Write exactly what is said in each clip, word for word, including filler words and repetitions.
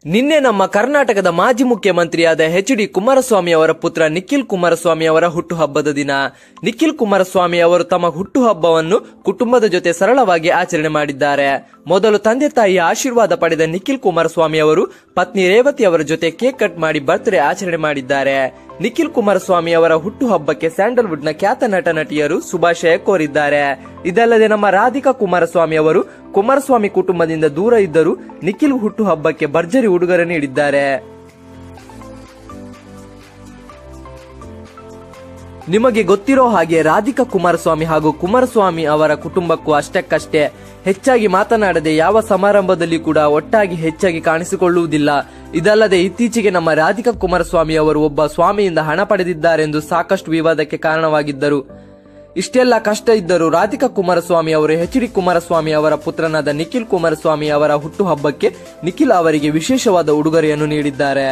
ನಿನ್ನೆ ನಮ್ಮ ಕರ್ನಾಟಕದ ಮಾಜಿ ಮುಖ್ಯಮಂತ್ರಿಯಾದ ಎಚ್ ಡಿ ಕುಮಾರಸ್ವಾಮಿ ಅವರ ಪುತ್ರ ನಿಖಿಲ್ ಕುಮಾರಸ್ವಾಮಿ ಅವರ ಹುಟ್ಟುಹಬ್ಬದ ದಿನ. ನಿಖಿಲ್ ಕುಮಾರಸ್ವಾಮಿ ಅವರು ತಮ್ಮ ಹುಟ್ಟುಹಬ್ಬವನ್ನು ಕುಟುಂಬದ ಜೊತೆ ಸರಳವಾಗಿ ಆಚರಣೆ ಮಾಡಿದ್ದಾರೆ. ಮೊದಲು ತಂದೆ ತಾಯಿಯ ಆಶೀರ್ವಾದ ಪಡೆದ ನಿಖಿಲ್ ಕುಮಾರಸ್ವಾಮಿ ಅವರು ಪತ್ನಿ ರೇವತಿ ಅವರ ಜೊತೆ ಕೇಕ್ ಕಟ್ ಮಾಡಿ ಬರ್ತ್ಡೇ ಆಚರಣೆ ಮಾಡಿದ್ದಾರೆ. ನಿಖಿಲ್ ಕುಮಾರಸ್ವಾಮಿ ಅವರ ಹುಟ್ಟುಹಬ್ಬಕ್ಕೆ ಸ್ಯಾಂಡಲ್ವುಡ್ ನ ಖ್ಯಾತ ನಟ ನಟಿಯರು ಶುಭಾಶಯ ಕೋರಿದ್ದಾರೆ. ಇದಲ್ಲದೆ ನಮ್ಮ ರಾಧಿಕಾ ಕುಮಾರಸ್ವಾಮಿ ಅವರು ಕುಮಾರಸ್ವಾಮಿ ಕುಟುಂಬದಿಂದ ದೂರ ಇದ್ದರೂ ನಿಖಿಲ್ ಹುಟ್ಟುಹಬ್ಬಕ್ಕೆ ಭರ್ಜರಿ ಉಡುಗೊರೆ ನೀಡಿದ್ದಾರೆ. ನಿಮಗೆ ಗೊತ್ತಿರೋ ಹಾಗೆ ರಾಧಿಕಾ ಕುಮಾರಸ್ವಾಮಿ ಹಾಗೂ ಕುಮಾರಸ್ವಾಮಿ ಅವರ ಕುಟುಂಬಕ್ಕೂ ಅಷ್ಟಕ್ಕಷ್ಟೇ ಹೆಚ್ಚಾಗಿ ಮಾತನಾಡದೆ ಯಾವ ಸಮಾರಂಭದಲ್ಲಿ ಕೂಡ ಒಟ್ಟಾಗಿ ಹೆಚ್ಚಾಗಿ ಕಾಣಿಸಿಕೊಳ್ಳುವುದಿಲ್ಲ. ಇದಲ್ಲದೆ ಇತ್ತೀಚೆಗೆ ನಮ್ಮ ರಾಧಿಕಾ ಕುಮಾರಸ್ವಾಮಿ ಅವರು ಒಬ್ಬ ಸ್ವಾಮಿಯಿಂದ ಹಣ ಪಡೆದಿದ್ದಾರೆಂದು ಸಾಕಷ್ಟು ವಿವಾದಕ್ಕೆ ಕಾರಣವಾಗಿದ್ದರು. ಇಷ್ಟೆಲ್ಲ ಕಷ್ಟ ಇದ್ದರೂ ರಾಧಿಕಾ ಕುಮಾರಸ್ವಾಮಿ ಅವರು ಎಚ್ ಡಿ ಕುಮಾರಸ್ವಾಮಿ ಅವರ ಪುತ್ರನಾದ ನಿಖಿಲ್ ಕುಮಾರಸ್ವಾಮಿ ಅವರ ಹುಟ್ಟುಹಬ್ಬಕ್ಕೆ ನಿಖಿಲ್ ಅವರಿಗೆ ವಿಶೇಷವಾದ ಉಡುಗೊರೆಯನ್ನು ನೀಡಿದ್ದಾರೆ.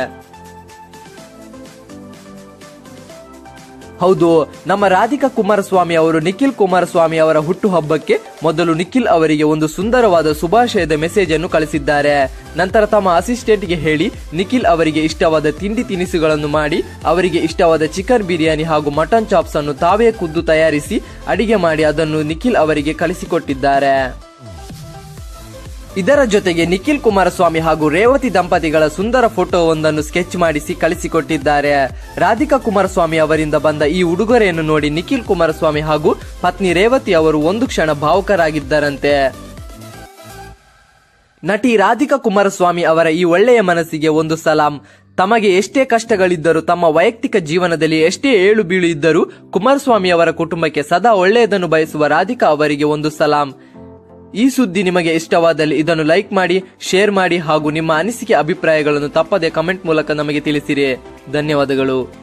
ಹೌದು, ನಮ್ಮ ರಾಧಿಕಾ ಕುಮಾರಸ್ವಾಮಿ ಅವರು ನಿಖಿಲ್ ಕುಮಾರಸ್ವಾಮಿ ಅವರ ಹುಟ್ಟುಹಬ್ಬಕ್ಕೆ ಮೊದಲು ನಿಖಿಲ್ ಅವರಿಗೆ ಒಂದು ಸುಂದರವಾದ ಶುಭಾಶಯದ ಮೆಸೇಜ್ ಅನ್ನು ಕಳಿಸಿದ್ದಾರೆ. ನಂತರ ತಮ್ಮ ಅಸಿಸ್ಟೆಂಟ್ ಗೆ ಹೇಳಿ ನಿಖಿಲ್ ಅವರಿಗೆ ಇಷ್ಟವಾದ ತಿಂಡಿ ತಿನಿಸುಗಳನ್ನು ಮಾಡಿ ಅವರಿಗೆ ಇಷ್ಟವಾದ ಚಿಕನ್ ಬಿರಿಯಾನಿ ಹಾಗೂ ಮಟನ್ ಚಾಪ್ಸ್ ಅನ್ನು ತಾವೇ ಖುದ್ದು ತಯಾರಿಸಿ ಅಡಿಗೆ ಮಾಡಿ ಅದನ್ನು ನಿಖಿಲ್ ಅವರಿಗೆ ಕಳಿಸಿಕೊಟ್ಟಿದ್ದಾರೆ. ಇದರ ಜೊತೆಗೆ ನಿಖಿಲ್ ಕುಮಾರಸ್ವಾಮಿ ಹಾಗೂ ರೇವತಿ ದಂಪತಿಗಳ ಸುಂದರ ಫೋಟೋವೊಂದನ್ನು ಸ್ಕೆಚ್ ಮಾಡಿಸಿ ಕಳಿಸಿಕೊಟ್ಟಿದ್ದಾರೆ. ರಾಧಿಕಾ ಕುಮಾರಸ್ವಾಮಿ ಅವರಿಂದ ಬಂದ ಈ ಉಡುಗೊರೆಯನ್ನು ನೋಡಿ ನಿಖಿಲ್ ಕುಮಾರಸ್ವಾಮಿ ಹಾಗೂ ಪತ್ನಿ ರೇವತಿ ಅವರು ಒಂದು ಕ್ಷಣ ಭಾವುಕರಾಗಿದ್ದರಂತೆ. ನಟಿ ರಾಧಿಕಾ ಕುಮಾರಸ್ವಾಮಿ ಅವರ ಈ ಒಳ್ಳೆಯ ಮನಸ್ಸಿಗೆ ಒಂದು ಸಲಾಂ. ತಮಗೆ ಎಷ್ಟೇ ಕಷ್ಟಗಳಿದ್ದರೂ ತಮ್ಮ ವೈಯಕ್ತಿಕ ಜೀವನದಲ್ಲಿ ಎಷ್ಟೇ ಏಳು ಬೀಳು ಇದ್ದರೂ ಕುಮಾರಸ್ವಾಮಿ ಅವರ ಕುಟುಂಬಕ್ಕೆ ಸದಾ ಒಳ್ಳೆಯದನ್ನು ಬಯಸುವ ರಾಧಿಕಾ ಅವರಿಗೆ ಒಂದು ಸಲಾಂ. ಈ ಸುದ್ದಿ ನಿಮಗೆ ಇಷ್ಟವಾದಲ್ಲಿ ಇದನ್ನು ಲೈಕ್ ಮಾಡಿ, ಶೇರ್ ಮಾಡಿ ಹಾಗೂ ನಿಮ್ಮ ಅನಿಸಿಕೆ ಅಭಿಪ್ರಾಯಗಳನ್ನು ತಪ್ಪದೆ ಕಮೆಂಟ್ ಮೂಲಕ ನಮಗೆ ತಿಳಿಸಿರಿ. ಧನ್ಯವಾದಗಳು.